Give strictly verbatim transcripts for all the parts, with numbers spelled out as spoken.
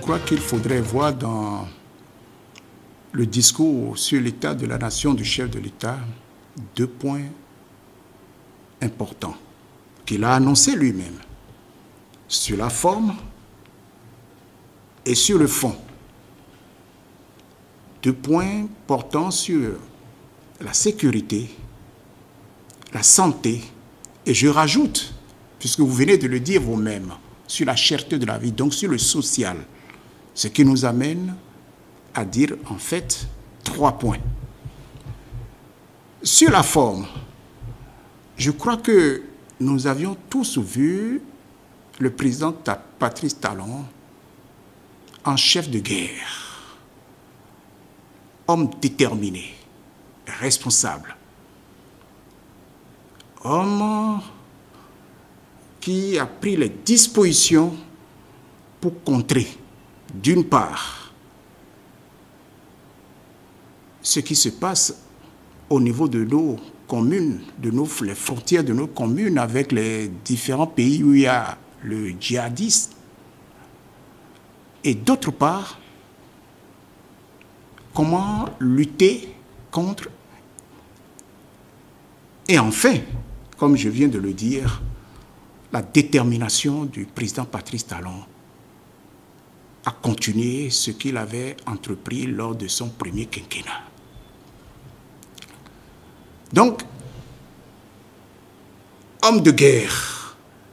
crois qu'il faudrait voir dans le discours sur l'état de la nation du chef de l'État deux points importants qu'il a annoncé lui-même, sur la forme et sur le fond. Deux points portant sur la sécurité, la santé, et je rajoute, puisque vous venez de le dire vous-même, sur la cherté de la vie, donc sur le social, ce qui nous amène à dire en fait trois points. Sur la forme, je crois que nous avions tous vu le président Patrice Talon en chef de guerre, homme déterminé, responsable, homme qui a pris les dispositions pour contrer, d'une part, ce qui se passe au niveau de nos communes, de nos, les frontières de nos communes avec les différents pays où il y a le djihadisme, et d'autre part, comment lutter contre, et enfin, comme je viens de le dire, la détermination du président Patrice Talon à continuer ce qu'il avait entrepris lors de son premier quinquennat. Donc, homme de guerre,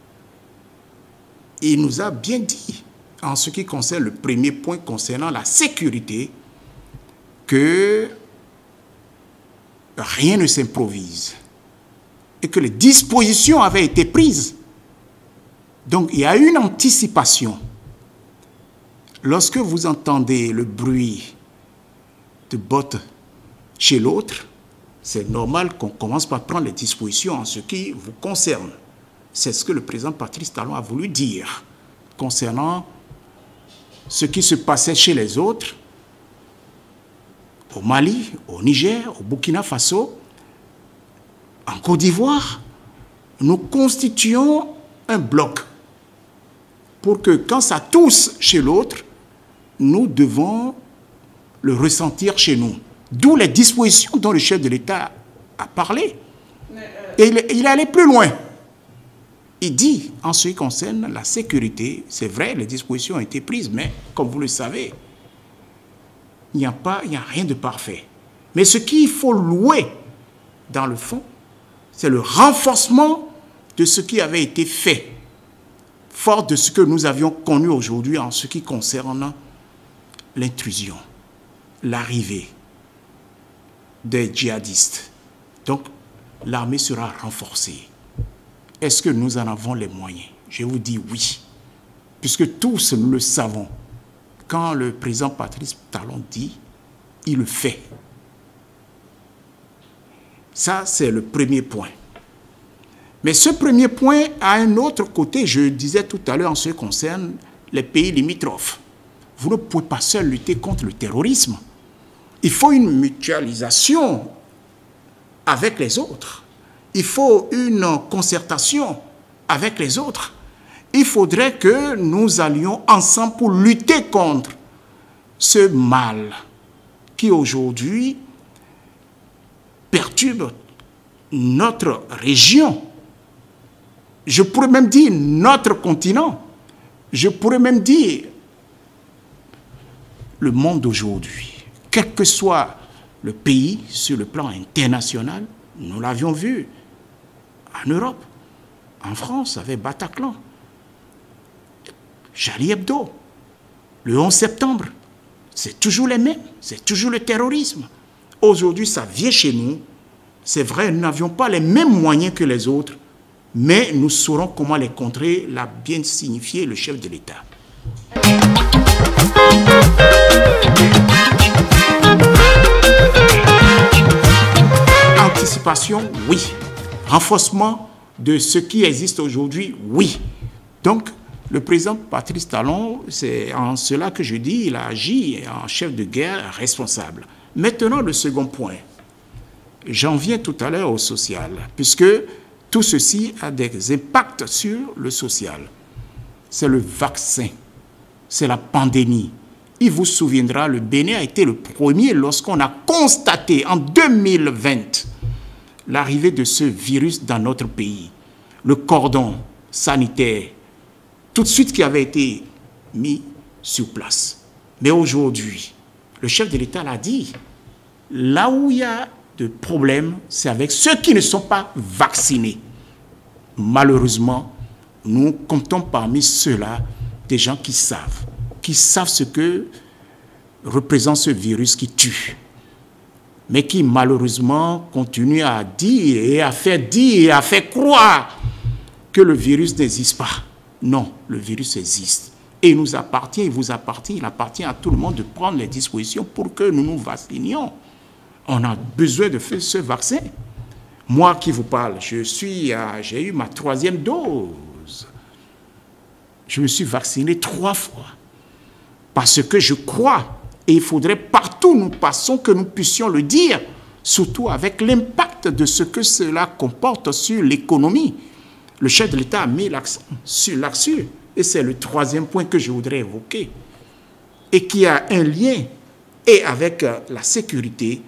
il nous a bien dit, en ce qui concerne le premier point concernant la sécurité, que rien ne s'improvise et que les dispositions avaient été prises. Donc, il y a une anticipation. Lorsque vous entendez le bruit de bottes chez l'autre, c'est normal qu'on commence par prendre les dispositions en ce qui vous concerne. C'est ce que le président Patrice Talon a voulu dire concernant ce qui se passait chez les autres, au Mali, au Niger, au Burkina Faso, en Côte d'Ivoire. Nous constituons un bloc pour que quand ça tousse chez l'autre, nous devons le ressentir chez nous. D'où les dispositions dont le chef de l'État a parlé. Et il, il est allé plus loin. Il dit, en ce qui concerne la sécurité, c'est vrai, les dispositions ont été prises, mais comme vous le savez, il n'y a pas, il n'y a rien de parfait. Mais ce qu'il faut louer, dans le fond, c'est le renforcement de ce qui avait été fait, fort de ce que nous avions connu aujourd'hui en ce qui concerne l'intrusion, l'arrivée des djihadistes. Donc, l'armée sera renforcée. Est-ce que nous en avons les moyens? Je vous dis oui. Puisque tous nous le savons. Quand le président Patrice Talon dit, il le fait. Ça, c'est le premier point. Mais ce premier point a un autre côté, je disais tout à l'heure en ce qui concerne les pays limitrophes. Vous ne pouvez pas seul lutter contre le terrorisme. Il faut une mutualisation avec les autres. Il faut une concertation avec les autres. Il faudrait que nous allions ensemble pour lutter contre ce mal qui aujourd'hui perturbe notre région. Je pourrais même dire notre continent. Je pourrais même dire le monde d'aujourd'hui. Quel que soit le pays sur le plan international, nous l'avions vu en Europe, en France avec Bataclan, Charlie Hebdo, le onze septembre, c'est toujours les mêmes, c'est toujours le terrorisme. Aujourd'hui, ça vient chez nous. C'est vrai, nous n'avions pas les mêmes moyens que les autres, mais nous saurons comment les contrer, l'a bien signifié le chef de l'État. Anticipation, oui. Renforcement de ce qui existe aujourd'hui, oui. Donc, le président Patrice Talon, c'est en cela que je dis, il a agi en chef de guerre responsable. Maintenant, le second point. J'en viens tout à l'heure au social, puisque tout ceci a des impacts sur le social. C'est le vaccin. c'est la pandémie. Il vous souviendra, le Bénin a été le premier lorsqu'on a constaté en deux mille vingt l'arrivée de ce virus dans notre pays. Le cordon sanitaire, tout de suite qui avait été mis sur place. Mais aujourd'hui, le chef de l'État l'a dit, là où il y a de problèmes, c'est avec ceux qui ne sont pas vaccinés. Malheureusement, nous comptons parmi ceux-là des gens qui savent, qui savent ce que représente ce virus qui tue, mais qui malheureusement continuent à dire et à faire dire et à faire croire que le virus n'existe pas. Non, le virus existe. Et il nous appartient, il vous appartient, il appartient à tout le monde de prendre les dispositions pour que nous nous vaccinions. On a besoin de faire ce vaccin. Moi qui vous parle, je suis, j'ai eu ma troisième dose. Je me suis vacciné trois fois. Parce que je crois, et il faudrait partout où nous passons que nous puissions le dire, surtout avec l'impact de ce que cela comporte sur l'économie. Le chef de l'État a mis l'accent sur là-dessus. Et c'est le troisième point que je voudrais évoquer. Et qui a un lien et avec la sécurité,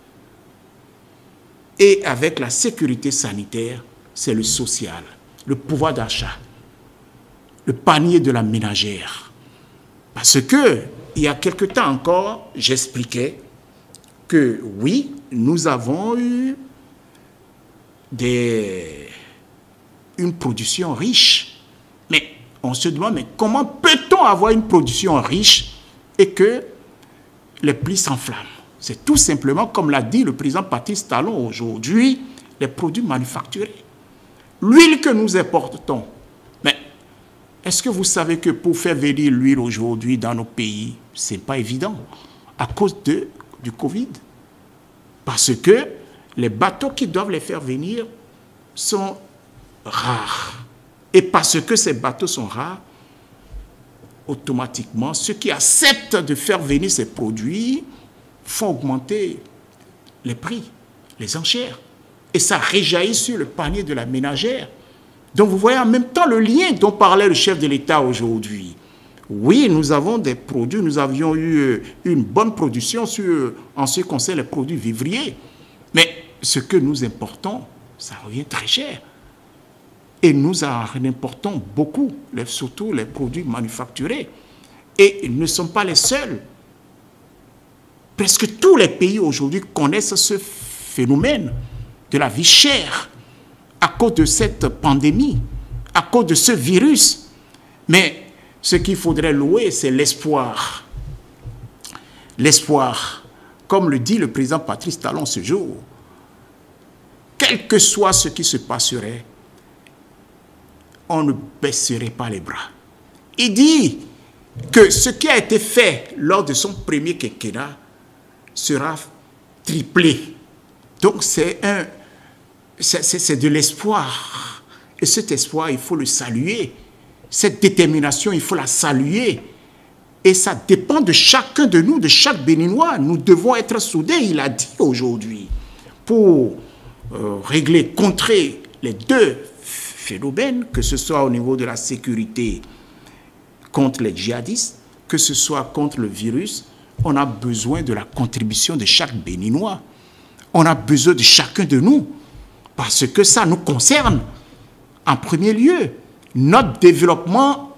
et avec la sécurité sanitaire, c'est le social, le pouvoir d'achat, le panier de la ménagère. Parce que, il y a quelque temps encore, j'expliquais que oui, nous avons eu des, une production riche. Mais on se demande, mais comment peut-on avoir une production riche et que les prix s'enflamment? C'est tout simplement, comme l'a dit le président Patrice Talon aujourd'hui, les produits manufacturés. L'huile que nous importons. Mais est-ce que vous savez que pour faire venir l'huile aujourd'hui dans nos pays, ce n'est pas évident à cause de, du Covid? Parce que les bateaux qui doivent les faire venir sont rares. Et parce que ces bateaux sont rares, automatiquement, ceux qui acceptent de faire venir ces produits font augmenter les prix, les enchères. Et ça réjaillit sur le panier de la ménagère. Donc vous voyez en même temps le lien dont parlait le chef de l'État aujourd'hui. Oui, nous avons des produits, nous avions eu une bonne production sur, en ce qui concerne les produits vivriers. Mais ce que nous importons, ça revient très cher. Et nous en importons beaucoup, surtout les produits manufacturés. Et ils ne sont pas les seuls. Presque tous les pays aujourd'hui connaissent ce phénomène de la vie chère à cause de cette pandémie, à cause de ce virus. Mais ce qu'il faudrait louer, c'est l'espoir. L'espoir, comme le dit le président Patrice Talon ce jour, quel que soit ce qui se passerait, on ne baisserait pas les bras. Il dit que ce qui a été fait lors de son premier quinquennat sera triplé. Donc c'est un, c'est de l'espoir. Et cet espoir, il faut le saluer. Cette détermination, il faut la saluer. Et ça dépend de chacun de nous, de chaque Béninois. Nous devons être soudés, il a dit aujourd'hui, pour euh, régler, contrer les deux phénomènes, que ce soit au niveau de la sécurité contre les djihadistes, que ce soit contre le virus. On a besoin de la contribution de chaque Béninois. On a besoin de chacun de nous. Parce que ça nous concerne. En premier lieu, notre développement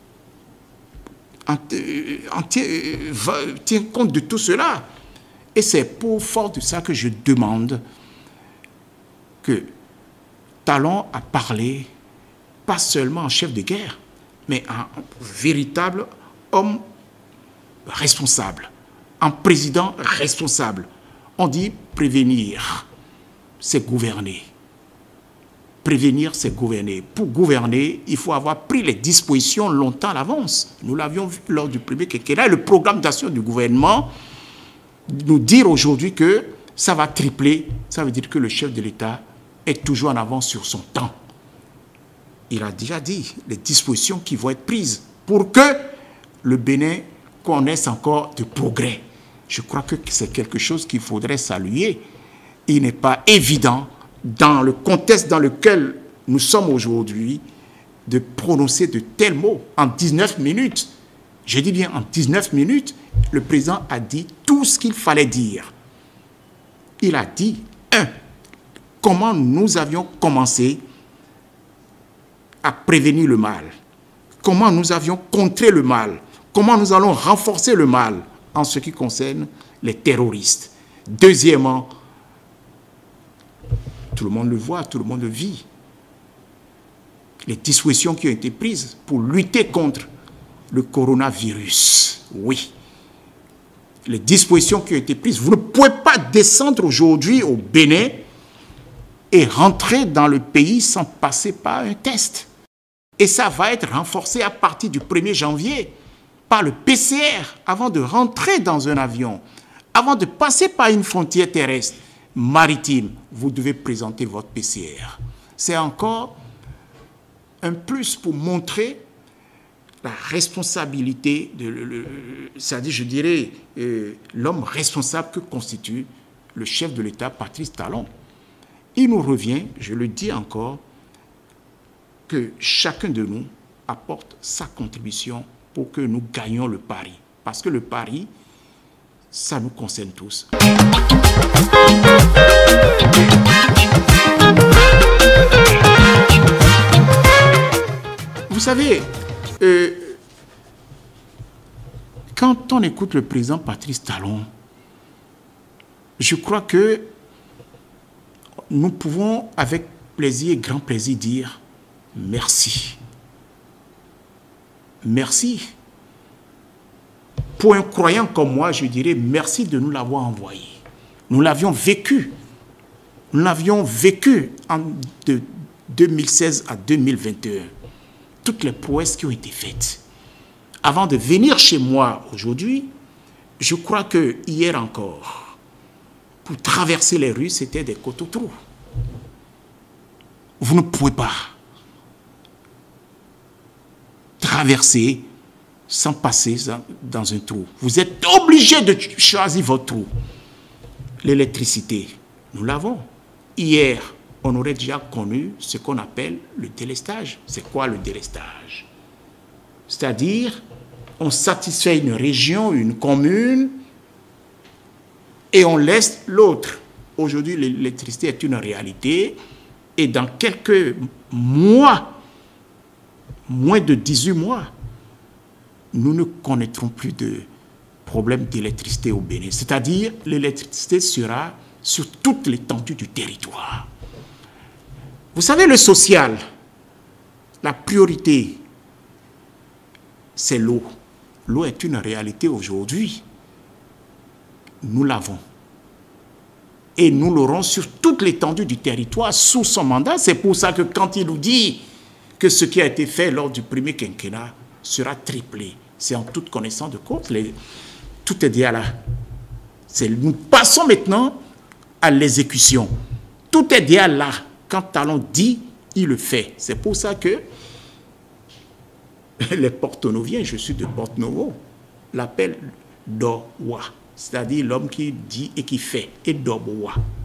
tient compte de tout cela. Et c'est pour fort de ça que je demande que Talon a parlé, pas seulement en chef de guerre, mais en véritable homme responsable, en président responsable. On dit prévenir, c'est gouverner. Prévenir, c'est gouverner. Pour gouverner, il faut avoir pris les dispositions longtemps à l'avance. Nous l'avions vu lors du premier quinquennat. Le programme d'action du gouvernement, nous dire aujourd'hui que ça va tripler, ça veut dire que le chef de l'État est toujours en avance sur son temps. Il a déjà dit les dispositions qui vont être prises pour que le Bénin connaisse encore de progrès. Je crois que c'est quelque chose qu'il faudrait saluer. Il n'est pas évident, dans le contexte dans lequel nous sommes aujourd'hui, de prononcer de tels mots en dix-neuf minutes. Je dis bien en dix-neuf minutes, le président a dit tout ce qu'il fallait dire. Il a dit, un, comment nous avions commencé à prévenir le mal, comment nous avions contré le mal, comment nous allons renforcer le mal en ce qui concerne les terroristes. Deuxièmement, tout le monde le voit, tout le monde le vit. Les dispositions qui ont été prises pour lutter contre le coronavirus. Oui. Les dispositions qui ont été prises. Vous ne pouvez pas descendre aujourd'hui au Bénin et rentrer dans le pays sans passer par un test. Et ça va être renforcé à partir du premier janvier par le P C R avant de rentrer dans un avion. Avant de passer par une frontière terrestre, maritime, vous devez présenter votre P C R. C'est encore un plus pour montrer la responsabilité, de, c'est-à-dire, je dirais, euh, l'homme responsable que constitue le chef de l'État, Patrice Talon. Il nous revient, je le dis encore, que chacun de nous apporte sa contribution pour que nous gagnions le pari. Parce que le pari, ça nous concerne tous. Vous savez, euh, quand on écoute le président Patrice Talon, je crois que nous pouvons avec plaisir, grand plaisir, dire merci. Merci. Pour un croyant comme moi, je dirais merci de nous l'avoir envoyé. Nous l'avions vécu. Nous l'avions vécu en de deux mille seize à deux mille vingt et un. Toutes les prouesses qui ont été faites. Avant de venir chez moi aujourd'hui, je crois que hier encore, pour traverser les rues, c'était des coteaux-trous. Vous ne pouvez pas traverser sans passer dans un trou. Vous êtes obligé de choisir votre trou. L'électricité, nous l'avons. Hier, on aurait déjà connu ce qu'on appelle le délestage. C'est quoi le délestage? C'est-à-dire, on satisfait une région, une commune, et on laisse l'autre. Aujourd'hui, l'électricité est une réalité, et dans quelques mois, moins de dix-huit mois, nous ne connaîtrons plus de problème d'électricité au Bénin. C'est-à-dire, l'électricité sera sur toute l'étendue du territoire. Vous savez, le social, la priorité, c'est l'eau. L'eau est une réalité aujourd'hui. Nous l'avons. Et nous l'aurons sur toute l'étendue du territoire sous son mandat. C'est pour ça que quand il nous dit que ce qui a été fait lors du premier quinquennat sera triplé, c'est en toute connaissance de cause. Les, tout est dit à la... Nous passons maintenant à l'exécution. Tout est dit à la... Quand Talon dit, il le fait. C'est pour ça que les Porto-Noviens, je suis de Porto-Novo, l'appellent Dowa, c'est-à-dire l'homme qui dit et qui fait, et Dobowa.